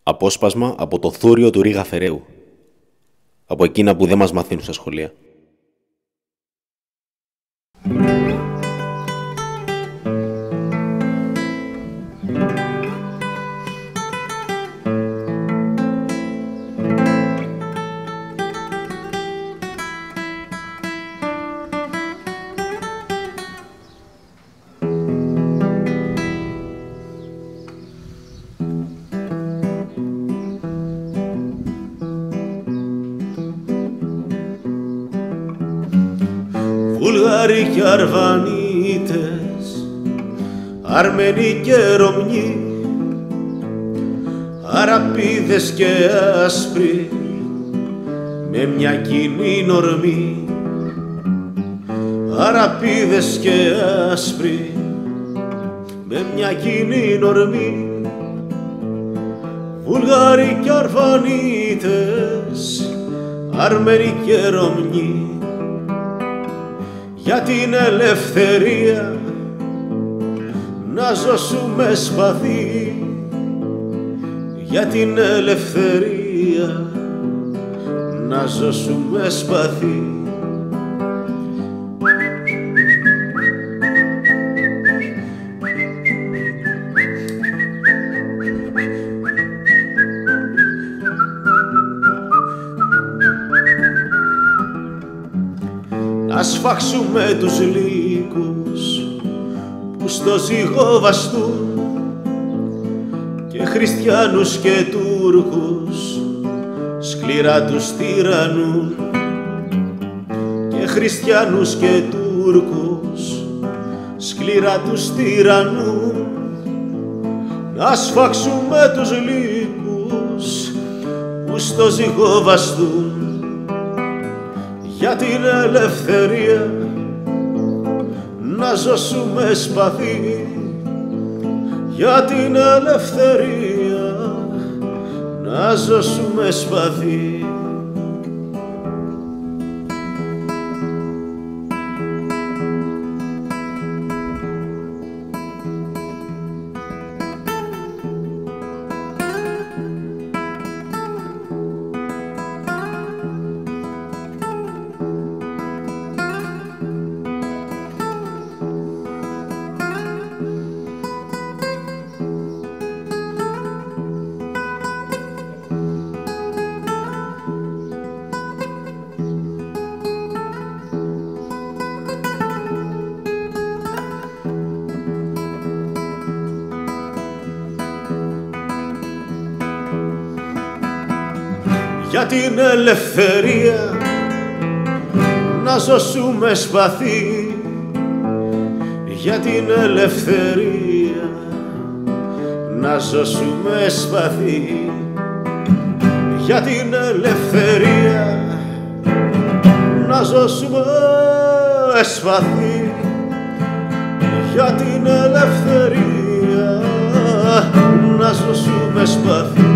Απόσπασμα από το Θούριο του Ρίγα Φεραίου. Από εκείνα που δεν μας μαθαίνουν στα σχολεία. Βουλγάροι και Αρβανίτες, Αρμένοι και Ρωμιοί, Αραπίδες και άσπροι, με μια κοινή νορμή. Αραπίδες και άσπροι, με μια κοινή νορμή. Βουλγάροι και Αρβανίτες, Αρμένοι και Ρωμιοί, για την ελευθερία να ζώσουμε σπαθί, για την ελευθερία να ζώσουμε σπαθί. Να σφάξουμε τους λύκους που στο ζυγό βαστούν, και χριστιανούς και Τούρκους σκληρά τους τυραννούν, και χριστιανούς και Τούρκους σκληρά τους τυραννούν. Να σφάξουμε τους λύκους που στο ζυγό βαστούν, για την ελευθερία να ζώσουμε σπαθί, για την ελευθερία να ζώσουμε σπαθί. Για την ελευθερία να ζώσουμε σπαθί, για την ελευθερία να ζώσουμε σπαθί, για την ελευθερία να ζώσουμε σπαθί, για την ελευθερία να ζώσουμε σπαθί.